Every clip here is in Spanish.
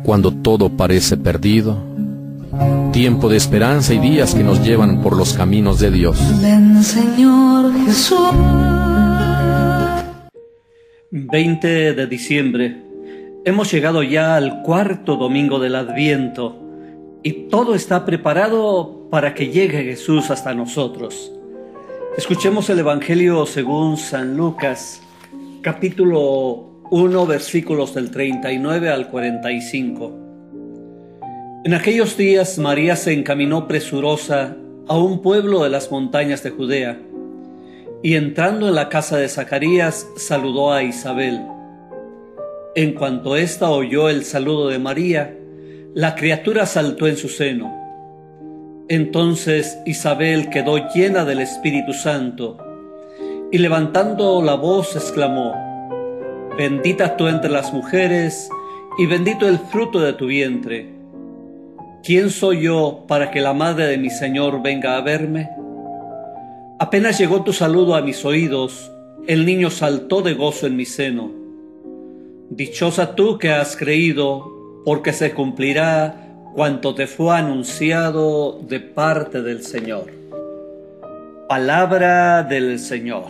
cuando todo parece perdido, tiempo de esperanza y días que nos llevan por los caminos de Dios. Ven, Señor Jesús. 20 de diciembre. Hemos llegado ya al cuarto domingo del Adviento y todo está preparado para que llegue Jesús hasta nosotros. Escuchemos el Evangelio según San Lucas, capítulo 1, versículos del 39 al 45. En aquellos días María se encaminó presurosa a un pueblo de las montañas de Judea, y entrando en la casa de Zacarías, saludó a Isabel. En cuanto ésta oyó el saludo de María, la criatura saltó en su seno. Entonces Isabel quedó llena del Espíritu Santo, y levantando la voz exclamó: Bendita tú entre las mujeres, y bendito el fruto de tu vientre. ¿Quién soy yo para que la madre de mi Señor venga a verme? Apenas llegó tu saludo a mis oídos, el niño saltó de gozo en mi seno. Dichosa tú que has creído, porque se cumplirá cuanto te fue anunciado de parte del Señor. Palabra del Señor.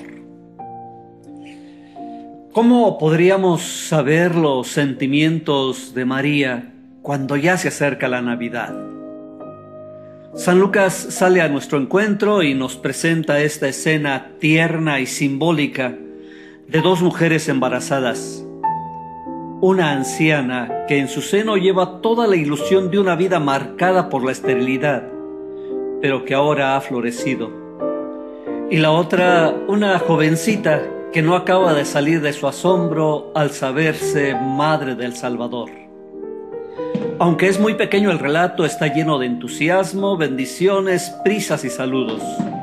¿Cómo podríamos saber los sentimientos de María cuando ya se acerca la Navidad? San Lucas sale a nuestro encuentro y nos presenta esta escena tierna y simbólica de dos mujeres embarazadas. Una anciana que en su seno lleva toda la ilusión de una vida marcada por la esterilidad, pero que ahora ha florecido. Y la otra, una jovencita que no acaba de salir de su asombro al saberse madre del Salvador. Aunque es muy pequeño el relato, está lleno de entusiasmo, bendiciones, prisas y saludos.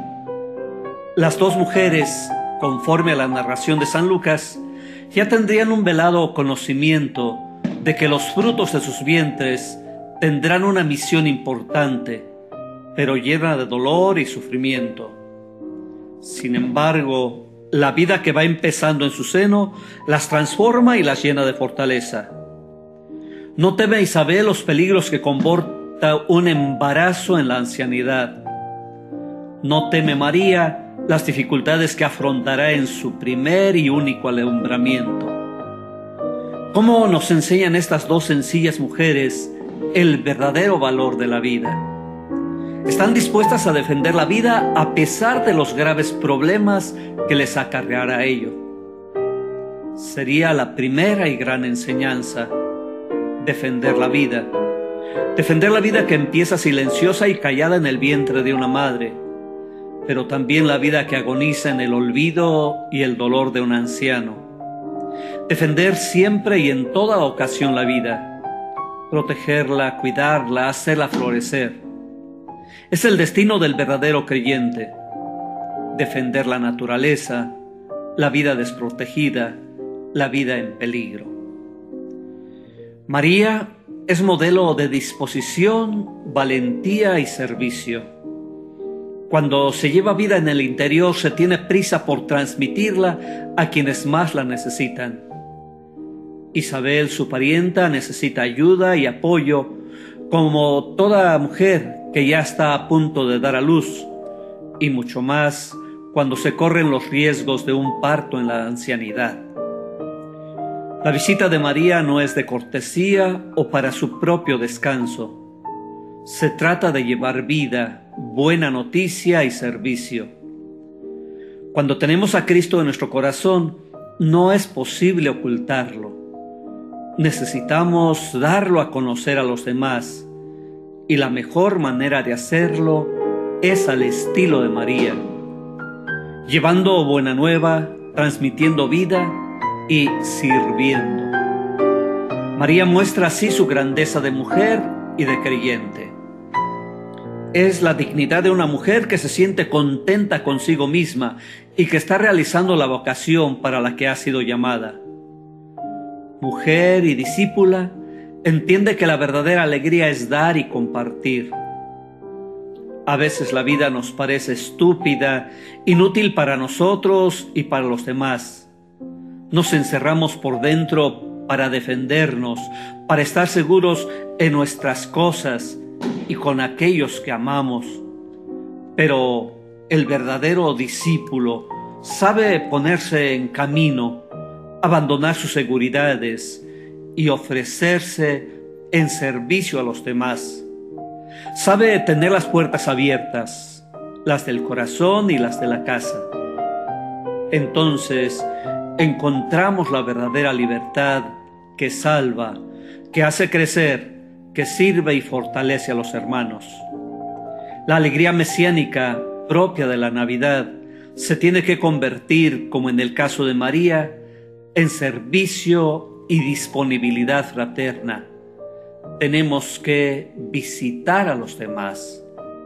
Las dos mujeres, conforme a la narración de San Lucas, ya tendrían un velado conocimiento de que los frutos de sus vientres tendrán una misión importante, pero llena de dolor y sufrimiento. Sin embargo, la vida que va empezando en su seno las transforma y las llena de fortaleza. No teme Isabel los peligros que comporta un embarazo en la ancianidad. No teme María las dificultades que afrontará en su primer y único alumbramiento. ¿Cómo nos enseñan estas dos sencillas mujeres el verdadero valor de la vida? Están dispuestas a defender la vida a pesar de los graves problemas que les acarreará ello. Sería la primera y gran enseñanza: defender la vida. Defender la vida que empieza silenciosa y callada en el vientre de una madre, pero también la vida que agoniza en el olvido y el dolor de un anciano. Defender siempre y en toda ocasión la vida, protegerla, cuidarla, hacerla florecer. Es el destino del verdadero creyente: defender la naturaleza, la vida desprotegida, la vida en peligro. María es modelo de disposición, valentía y servicio. Cuando se lleva vida en el interior, se tiene prisa por transmitirla a quienes más la necesitan. Isabel, su parienta, necesita ayuda y apoyo, como toda mujer que ya está a punto de dar a luz, y mucho más cuando se corren los riesgos de un parto en la ancianidad. La visita de María no es de cortesía o para su propio descanso. Se trata de llevar vida, buena noticia y servicio. Cuando tenemos a Cristo en nuestro corazón, no es posible ocultarlo. Necesitamos darlo a conocer a los demás, y la mejor manera de hacerlo es al estilo de María, llevando buena nueva, transmitiendo vida y sirviendo. María muestra así su grandeza de mujer y de creyente. Es la dignidad de una mujer que se siente contenta consigo misma y que está realizando la vocación para la que ha sido llamada. Mujer y discípula, entiende que la verdadera alegría es dar y compartir. A veces la vida nos parece estúpida, inútil para nosotros y para los demás. Nos encerramos por dentro para defendernos, para estar seguros en nuestras cosas y con aquellos que amamos. Pero el verdadero discípulo sabe ponerse en camino, abandonar sus seguridades y ofrecerse en servicio a los demás. Sabe tener las puertas abiertas, las del corazón y las de la casa. Entonces encontramos la verdadera libertad que salva, que hace crecer, que sirve y fortalece a los hermanos. La alegría mesiánica propia de la Navidad se tiene que convertir, como en el caso de María, en servicio y disponibilidad fraterna. Tenemos que visitar a los demás.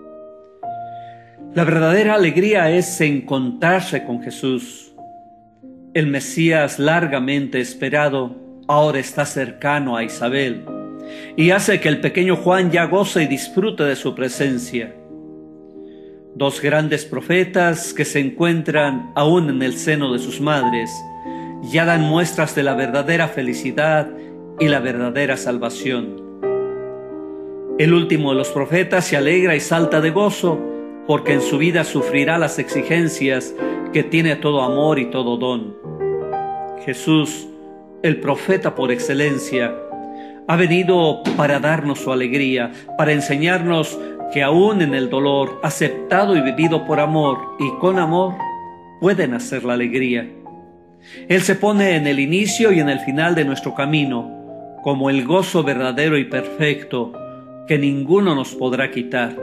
La verdadera alegría es encontrarse con Jesús. El Mesías largamente esperado ahora está cercano a Isabel y hace que el pequeño Juan ya goce y disfrute de su presencia. Dos grandes profetas que se encuentran aún en el seno de sus madres ya dan muestras de la verdadera felicidad y la verdadera salvación. El último de los profetas se alegra y salta de gozo porque en su vida sufrirá las exigencias que tiene todo amor y todo don. Jesús, el profeta por excelencia, ha venido para darnos su alegría, para enseñarnos que aún en el dolor, aceptado y vivido por amor y con amor, puede nacer la alegría. Él se pone en el inicio y en el final de nuestro camino, como el gozo verdadero y perfecto que ninguno nos podrá quitar.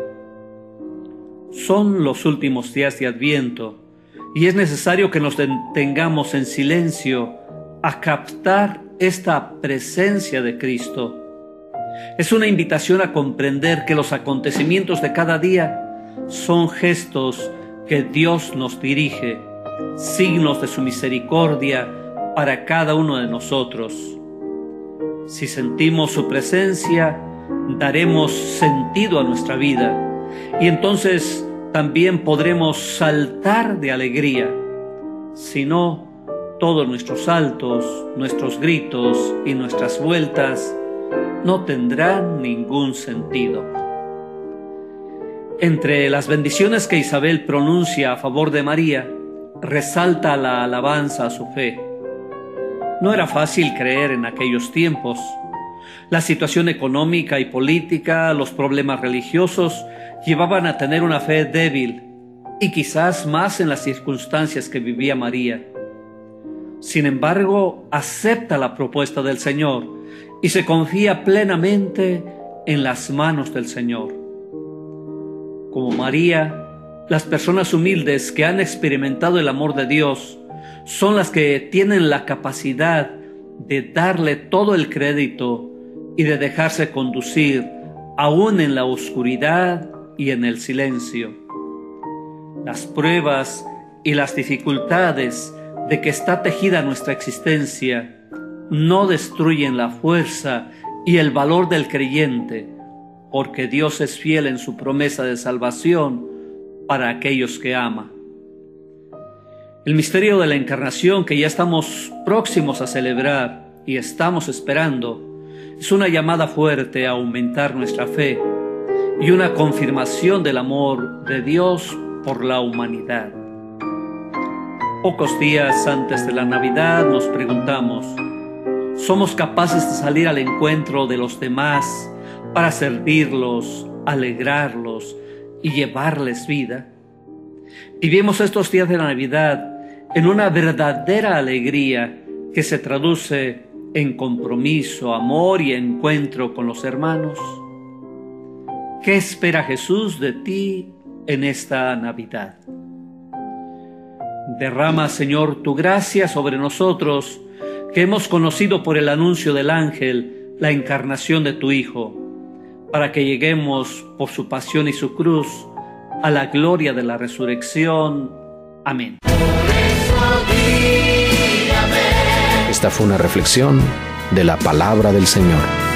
Son los últimos días de Adviento y es necesario que nos detengamos en silencio a captar esta presencia de Cristo. Es una invitación a comprender que los acontecimientos de cada día son gestos que Dios nos dirige, signos de su misericordia para cada uno de nosotros. Si sentimos su presencia, daremos sentido a nuestra vida y entonces también podremos saltar de alegría. Si no, todos nuestros saltos, nuestros gritos y nuestras vueltas no tendrán ningún sentido. Entre las bendiciones que Isabel pronuncia a favor de María, resalta la alabanza a su fe. No era fácil creer en aquellos tiempos. La situación económica y política, los problemas religiosos, llevaban a tener una fe débil, y quizás más en las circunstancias que vivía María. Sin embargo, acepta la propuesta del Señor y se confía plenamente en las manos del Señor. Como María, las personas humildes que han experimentado el amor de Dios son las que tienen la capacidad de darle todo el crédito y de dejarse conducir aún en la oscuridad y en el silencio. Las pruebas y las dificultades de que está tejida nuestra existencia no destruyen la fuerza y el valor del creyente, porque Dios es fiel en su promesa de salvación para aquellos que ama. El misterio de la Encarnación que ya estamos próximos a celebrar y estamos esperando es una llamada fuerte a aumentar nuestra fe y una confirmación del amor de Dios por la humanidad. Pocos días antes de la Navidad nos preguntamos, ¿somos capaces de salir al encuentro de los demás para servirlos, alegrarlos y llevarles vida? Vivimos estos días de Navidad en una verdadera alegría que se traduce en compromiso, amor y encuentro con los hermanos. ¿Qué espera Jesús de ti en esta Navidad? Derrama, Señor, tu gracia sobre nosotros, que hemos conocido por el anuncio del ángel la encarnación de tu Hijo, para que lleguemos por su pasión y su cruz a la gloria de la resurrección. Amén. Esta fue una reflexión de la palabra del Señor.